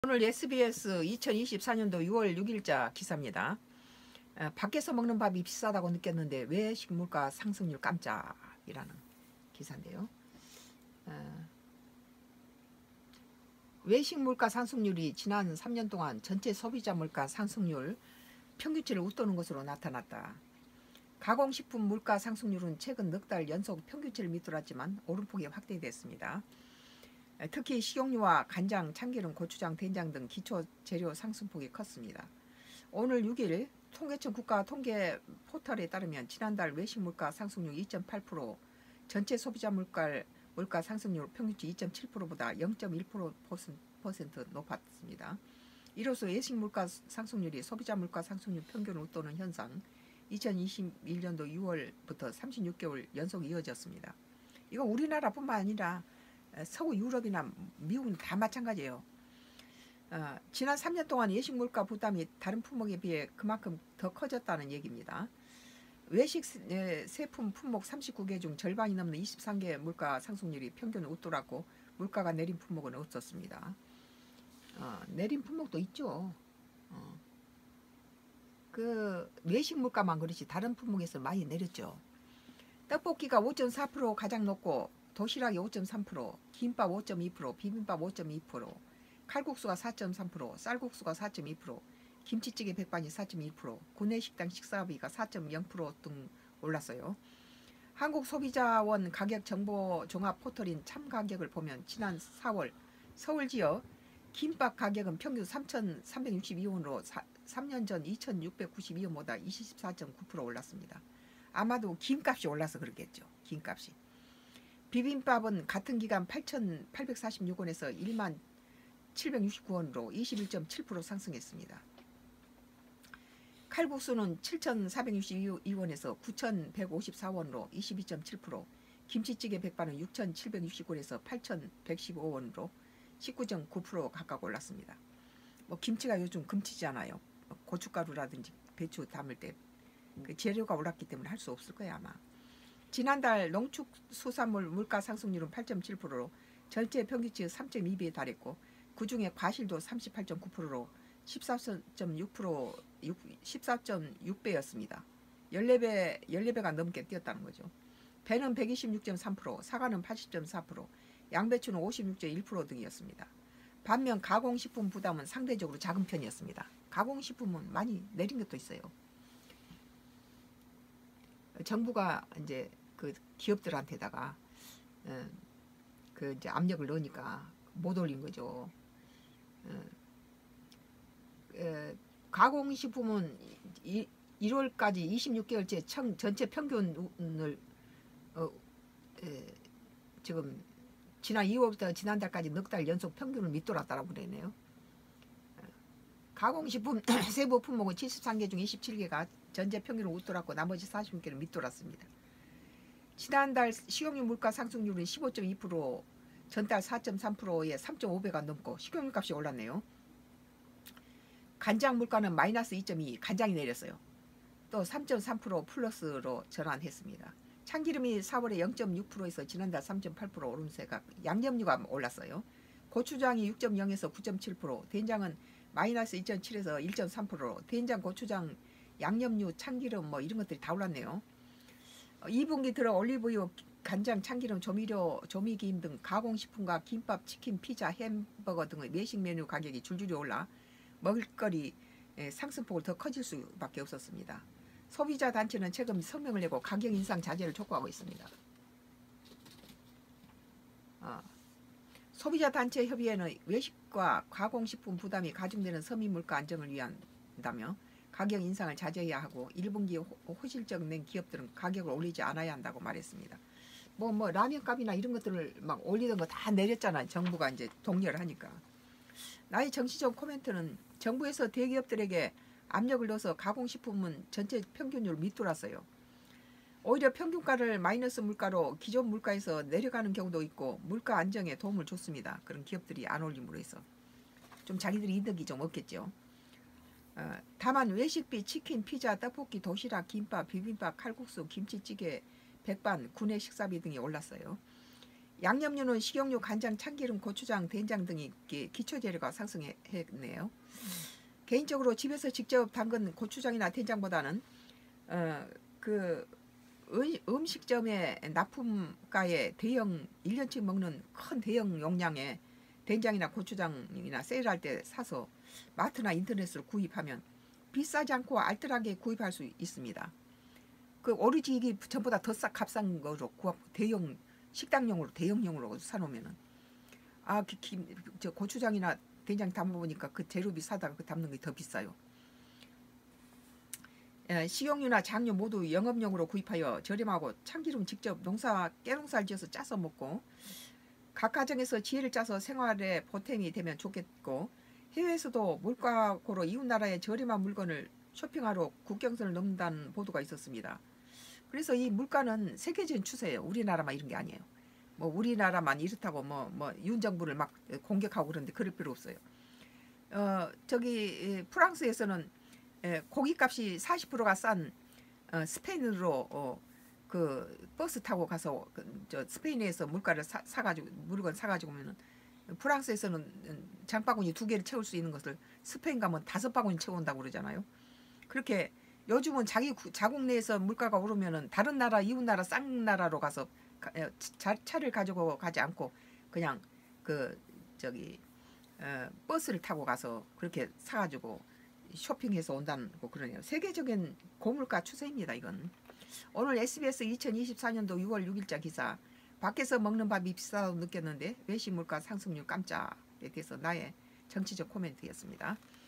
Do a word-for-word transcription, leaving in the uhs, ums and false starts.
오늘 에스비에스 이천이십사 년도 유월 육일자 기사입니다. 어, 밖에서 먹는 밥이 비싸다고 느꼈는데 외식 물가 상승률 깜짝이라는 기사인데요. 어, 외식 물가 상승률이 지난 삼 년 동안 전체 소비자 물가 상승률 평균치를 웃도는 것으로 나타났다. 가공식품 물가 상승률은 최근 넉 달 연속 평균치를 밑돌았지만 오름폭이 확대됐습니다. 특히 식용유와 간장, 참기름, 고추장, 된장 등 기초 재료 상승폭이 컸습니다. 오늘 육일 통계청 국가통계 포털에 따르면 지난달 외식 물가 상승률 이 점 팔 퍼센트, 전체 소비자 물가, 물가 상승률 평균치 이 점 칠 퍼센트보다 영 점 일 퍼센트 높았습니다. 이로써 외식 물가 상승률이 소비자 물가 상승률 평균을 웃도는 현상, 이천이십일 년도 유월부터 삼십육 개월 연속 이어졌습니다. 이건 우리나라뿐만 아니라 서구 유럽이나 미국은 다 마찬가지예요. 어, 지난 삼 년 동안 외식 물가 부담이 다른 품목에 비해 그만큼 더 커졌다는 얘기입니다. 외식 세품 품목 삼십구 개 중 절반이 넘는 이십삼 개 물가 상승률이 평균을 웃돌았고 물가가 내린 품목은 없었습니다. 어, 내린 품목도 있죠. 어. 그 외식 물가만 그렇지 다른 품목에서 많이 내렸죠. 떡볶이가 오 점 사 퍼센트 가장 높고 도시락이 오 점 삼 퍼센트, 김밥 오 점 이 퍼센트, 비빔밥 오 점 이 퍼센트, 칼국수가 사 점 삼 퍼센트, 쌀국수가 사 점 이 퍼센트, 김치찌개 백반이 사 점 일 퍼센트, 구내식당 식사비가 사 점 영 퍼센트 등 올랐어요. 한국소비자원 가격정보 종합 포털인 참가격을 보면 지난 사월 서울 지역 김밥 가격은 평균 삼천삼백육십이 원으로 삼 년 전 이천육백구십이 원보다 이십사 점 구 퍼센트 올랐습니다. 아마도 김값이 올라서 그렇겠죠. 김값이. 비빔밥은 같은 기간 팔천팔백사십육 원에서 일만 칠백육십구 원으로 이십일 점 칠 퍼센트 상승했습니다. 칼국수는 칠천사백육십이 원에서 구천백오십사 원으로 이십이 점 칠 퍼센트, 김치찌개 백반은 육천칠백육십구 원에서 팔천백십오 원으로 십구 점 구 퍼센트 각각 올랐습니다. 뭐 김치가 요즘 금치잖아요. 고춧가루라든지 배추 담을 때 그 재료가 올랐기 때문에 할 수 없을 거예요 아마. 지난달 농축수산물 물가 상승률은 팔 점 칠 퍼센트로 전체 평균치 삼 점 이 배에 달했고 그중에 과실도 삼십팔 점 구 퍼센트로 십사 점 육 퍼센트, 십사 점 육 배였습니다. 십사 배, 십사 배가 넘게 뛰었다는 거죠. 배는 백이십육 점 삼 퍼센트, 사과는 팔십 점 사 퍼센트, 양배추는 오십육 점 일 퍼센트 등이었습니다. 반면 가공식품 부담은 상대적으로 작은 편이었습니다. 가공식품은 많이 내린 것도 있어요. 정부가 이제 그 기업들한테다가 어, 그 이제 압력을 넣으니까 못 올린 거죠. 어, 에, 가공식품은 이, 일월까지 이십육 개월째 청, 전체 평균을 어, 에, 지금 지난 이월부터 지난달까지 넉 달 연속 평균을 밑돌았다라고 그러네요. 가공식품 세부 품목은 칠십삼 개 중 이십칠 개가 전체 평균을 웃돌았고 나머지 사십육 개는 밑돌았습니다. 지난달 식용유 물가 상승률은 십오 점 이 퍼센트, 전달 사 점 삼 퍼센트에 삼 점 오 배가 넘고 식용유 값이 올랐네요. 간장 물가는 마이너스 이 점 이, 간장이 내렸어요. 또 삼 점 삼 퍼센트 플러스로 전환했습니다. 참기름이 사월에 영 점 육 퍼센트에서 지난달 삼 점 팔 퍼센트 오름세가 양념류가 올랐어요. 고추장이 육 점 영에서 구 점 칠 퍼센트, 된장은 마이너스 이 점 칠에서 일 점 삼 퍼센트, 된장, 고추장, 양념류, 참기름 뭐 이런 것들이 다 올랐네요. 이 분기 들어 올리브유, 간장, 참기름, 조미료, 조미김 등 가공식품과 김밥, 치킨, 피자, 햄버거 등의 외식 메뉴 가격이 줄줄이 올라 먹을거리 상승폭을 더 커질 수밖에 없었습니다. 소비자 단체는 최근 성명을 내고 가격 인상 자제를 촉구하고 있습니다. 어. 소비자 단체 협의회는 외식과 가공식품 부담이 가중되는 서민 물가 안정을 위한다며 가격 인상을 자제해야 하고 일 분기 호실적 낸 기업들은 가격을 올리지 않아야 한다고 말했습니다. 뭐 뭐 라면값이나 이런 것들을 막 올리던 거 다 내렸잖아요. 정부가 이제 독려를 하니까. 나의 정치적 코멘트는 정부에서 대기업들에게 압력을 넣어서 가공식품은 전체 평균율을 밑돌았어요. 오히려 평균가를 마이너스 물가로 기존 물가에서 내려가는 경우도 있고 물가 안정에 도움을 줬습니다. 그런 기업들이 안 올림으로 해서 좀 자기들이 이득이 좀 없겠죠. 어, 다만 외식비, 치킨, 피자, 떡볶이, 도시락, 김밥, 비빔밥, 칼국수, 김치찌개, 백반, 구내 식사비 등이 올랐어요. 양념류는 식용유, 간장, 참기름, 고추장, 된장 등이 기초재료가 상승했네요. 개인적으로 집에서 직접 담근 고추장이나 된장보다는 어, 그 음식점의 납품가에 대형 일 년치 먹는 큰 대형 용량의 된장이나 고추장이나 세일할 때 사서 마트나 인터넷으로 구입하면 비싸지 않고 알뜰하게 구입할 수 있습니다. 그 오리지 이게 전보다 더 싹 값싼 거로 구합 대형 식당용으로 대형용으로 사놓으면은 아, 기, 기, 저 고추장이나 된장 담아보니까 그 재료비 사다가 그 담는 게 더 비싸요. 에, 식용유나 장류 모두 영업용으로 구입하여 저렴하고 참기름 직접 농사 깨농사를 지어서 짜서 먹고 각 가정에서 지혜를 짜서 생활에 보탬이 되면 좋겠고 해외에서도 물가고로 이웃 나라의 저렴한 물건을 쇼핑하러 국경선을 넘는다는 보도가 있었습니다. 그래서 이 물가는 세계적인 추세예요. 우리나라만 이런 게 아니에요. 뭐 우리나라만 이렇다고 뭐 뭐 윤정부를 막 공격하고 그러는데 그럴 필요 없어요. 어 저기 프랑스에서는 고기값이 사십 퍼센트가 싼 어, 스페인으로 어, 그 버스 타고 가서 그, 저 스페인에서 물가를 사, 사가지고 물건 사가지고 오면은 프랑스에서는 장바구니 두 개를 채울 수 있는 것을 스페인 가면 다섯 바구니 채운다고 그러잖아요. 그렇게 요즘은 자기 자국 내에서 물가가 오르면은 다른 나라 이웃 나라 싼 나라로 가서 차, 차를 가지고 가지 않고 그냥 그 저기 어, 버스를 타고 가서 그렇게 사가지고 쇼핑해서 온다는 거 그러네요. 세계적인 고물가 추세입니다. 이건 오늘 에스비에스 이천이십사 년도 유월 육일자 기사 밖에서 먹는 밥이 비싸다고 느꼈는데 외식 물가 상승률 깜짝에 대해서 나의 정치적 코멘트였습니다.